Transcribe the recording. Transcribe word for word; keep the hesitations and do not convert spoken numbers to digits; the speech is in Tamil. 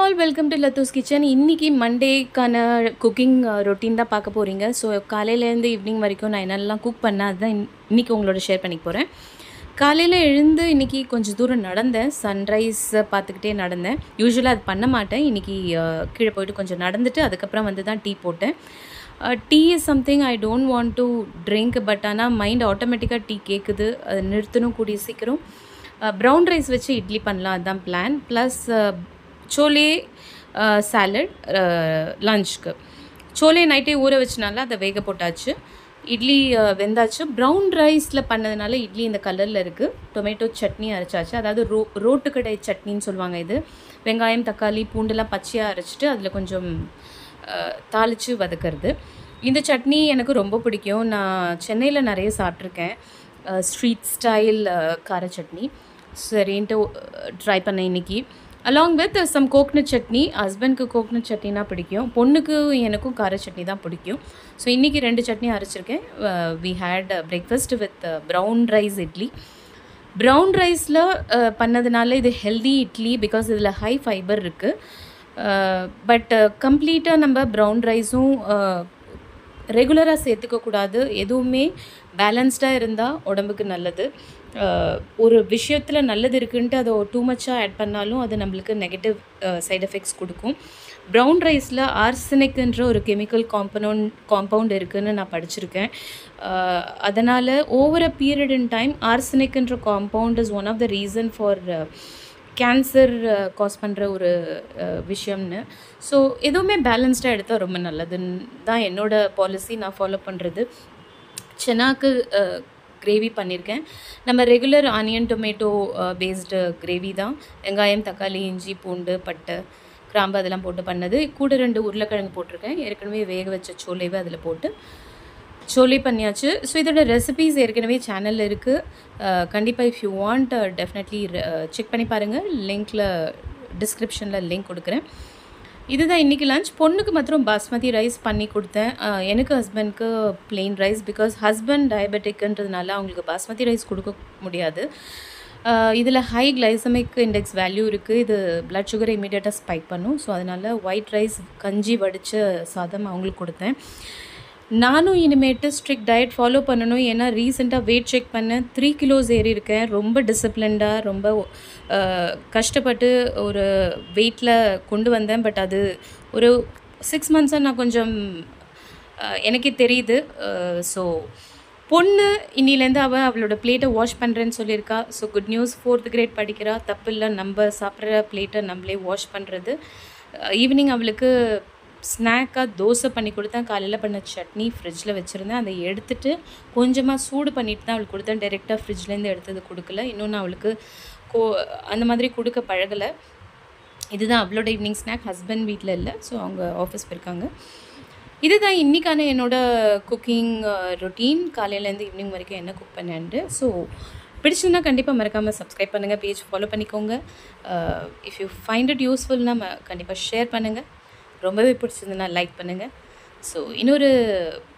all, welcome to Lathus Kitchen. இன்னைக்கு மண்டேக்கான குக்கிங் ரொட்டீன் தான் பார்க்க போகிறீங்க. ஸோ காலையிலேருந்து ஈவினிங் வரைக்கும் நான் என்னெல்லாம் குக் பண்ணேன் அதுதான் இன்றைக்கி உங்களோட ஷேர் பண்ணிக்க போகிறேன். காலையில் எழுந்து இன்றைக்கி கொஞ்சம் தூரம் நடந்தேன், சன்ரைஸை பார்த்துக்கிட்டே நடந்தேன். யூஸ்வலாக அது பண்ண மாட்டேன். இன்றைக்கி கீழே போய்ட்டு கொஞ்சம் நடந்துட்டு அதுக்கப்புறம் வந்து தான் டீ போட்டேன். Tea is something I don't want to drink, but ஆனால் மைண்ட் ஆட்டோமேட்டிக்காக டீ கேட்குது, அது நிறுத்தணும் கூடிய சீக்கிரம். ப்ரௌன் ரைஸ் வச்சு இட்லி பண்ணலாம், அதுதான் பிளான். ப்ளஸ் சோலே சாலட் லஞ்சுக்கு. சோலே நைட்டே ஊற வச்சனால அதை வேக போட்டாச்சு. இட்லி வெந்தாச்சு. ப்ரௌன் ரைஸில் பண்ணதுனால இட்லி இந்த கலரில் இருக்குது. டொமேட்டோ சட்னி அரைச்சாச்சு, அதாவது ரோ ரோட்டு கடை சட்னின்னு சொல்லுவாங்க. இது வெங்காயம் தக்காளி பூண்டெல்லாம் பச்சையாக அரைச்சிட்டு அதில் கொஞ்சம் தாளித்து வதக்கிறது. இந்த சட்னி எனக்கு ரொம்ப பிடிக்கும். நான் சென்னையில் நிறைய சாப்பிட்ருக்கேன், ஸ்ட்ரீட் ஸ்டைல் கார சட்னி. சரின்ட்டு ட்ரை பண்ணேன் இன்றைக்கி. Along with some coconut chutney. ஹஸ்பண்ட்க்கு கோக்னட் சட்னினா பிடிக்கும், பொண்ணுக்கு எனக்கும் கார சட்னி தான் பிடிக்கும். ஸோ இன்றைக்கி ரெண்டு சட்னி அரைச்சிருக்கேன். We had breakfast with brown rice idli. Brown ரைஸில் பண்ணதுனால இது ஹெல்தி இட்லி, பிகாஸ் இதில் ஹை ஃபைபர் இருக்குது. பட் கம்ப்ளீட்டாக நம்ம ப்ரௌன் ரைஸும் ரெகுலராக சேர்த்துக்கக்கூடாது. எதுவுமே பேலன்ஸ்டாக இருந்தால் உடம்புக்கு நல்லது. ஒரு விஷயத்தில் நல்லது இருக்குன்ட்டு அதை டூ மச்சாக ஆட் பண்ணாலும் அது நம்மளுக்கு நெகட்டிவ் சைட் எஃபெக்ட்ஸ் கொடுக்கும். ப்ரௌன் ரைஸில் ஆர்சனிக்ன்ற ஒரு கெமிக்கல் காம்பனவுண்ட் காம்பவுண்ட் இருக்குதுன்னு நான் படிச்சிருக்கேன். அதனால் over a period in time ஆர்சனிக்ன்ற compound is one of the reason for cancer cause பண்ணுற ஒரு விஷயம்னு. ஸோ எதுவுமே பேலன்ஸ்டாக எடுத்தால் ரொம்ப நல்லதுன்னு தான் என்னோடய பாலிசி. நான் ஃபாலோ பண்ணுறது. சென்னாக்கு கிரேவி பண்ணியிருக்கேன். நம்ம regular onion tomato based gravy தான். வெங்காயம் தக்காளி இஞ்சி பூண்டு பட்டை கிராம்பு அதெல்லாம் போட்டு பண்ணது. கூட ரெண்டு உருளைக்கிழங்கு போட்டிருக்கேன். ஏற்கனவே வேக வச்ச சோலைவை அதில் போட்டு சோலே பண்ணியாச்சு. ஸோ இதோட ரெசிபீஸ் ஏற்கனவே சேனலில் இருக்குது. கண்டிப்பாக if you want definitely check பண்ணி பாருங்கள். லிங்க்கில் டிஸ்கிரிப்ஷனில் லிங்க் கொடுக்குறேன். இதுதான் இன்றைக்கி லஞ்ச். பொண்ணுக்கு மாத்திரம் பாஸ்மதி ரைஸ் பண்ணி கொடுத்தேன். எனக்கு ஹஸ்பண்ட்க்கு பிளெயின் ரைஸ், பிகாஸ் ஹஸ்பண்ட் டயபெட்டிக்ன்றதுனால அவங்களுக்கு பாஸ்மதி ரைஸ் கொடுக்க முடியாது. இதில் ஹை கிளைசமிக் இண்டெக்ஸ் வேல்யூ இருக்குது. இது பிளட் சுகரை இமீடியட்டாக ஸ்பைக் பண்ணும். ஸோ அதனால் ஒயிட் ரைஸ் கஞ்சி வடித்த சாதம் அவங்களுக்கு கொடுத்தேன். நானும் இனிமேட்டு ஸ்ட்ரிக்ட் டயட் ஃபாலோ பண்ணணும். ஏன்னா ரீசெண்டாக வெயிட் செக் பண்ணேன், த்ரீ கிலோஸ் ஏறி இருக்கேன். ரொம்ப டிசிப்ளின்டாக ரொம்ப கஷ்டப்பட்டு ஒரு வெயிட்டில் கொண்டு வந்தேன். பட் அது ஒரு சிக்ஸ் மந்த்ஸாக நான் கொஞ்சம் எனக்கே தெரியுது. ஸோ பொண்ணு இன்னிலேருந்து அவள் அவளோட பிளேட்டை வாஷ் பண்ணுறேன்னு சொல்லியிருக்கா. So good news. Fourth grade படிக்கிறா, தப்பு இல்லை. நம்ம சாப்பிட்ற பிளேட்டை நம்மளே வாஷ் பண்ணுறது. ஈவினிங் அவளுக்கு ஸ்நாக்காக தோசை பண்ணி கொடுத்தேன். காலையில் பண்ண சட்னி ஃப்ரிட்ஜில் வச்சுருந்தேன். அதை எடுத்துகிட்டு கொஞ்சமாக சூடு பண்ணிட்டு தான் அவளுக்கு கொடுத்தேன். டைரெக்டாக ஃப்ரிட்ஜ்லேருந்து எடுத்தது கொடுக்கல. இன்னொன்று அவளுக்கு கோ அந்த மாதிரி கொடுக்க பழகலை. இதுதான் அவளோட ஈவினிங் ஸ்நாக். ஹஸ்பண்ட் வீட்டில் இல்லை, ஸோ அவங்க ஆஃபீஸ் போயிருக்காங்க. இதுதான் இன்றைக்கான என்னோடய குக்கிங் ரொட்டீன். காலையிலேருந்து ஈவினிங் வரைக்கும் என்ன குக் பண்ணேன்ட்டு. ஸோ பிடிச்சதுன்னா கண்டிப்பாக மறக்காமல் சப்ஸ்கிரைப் பண்ணுங்கள், பேஜ் ஃபாலோ பண்ணிக்கோங்க. இஃப் யூ ஃபைண்ட் இட் யூஸ்ஃபுல்னால் கண்டிப்பாக ஷேர் பண்ணுங்கள். ரொம்பவே பிடிச்சிருந்துன்னா லைக் பண்ணுங்கள். ஸோ இன்னொரு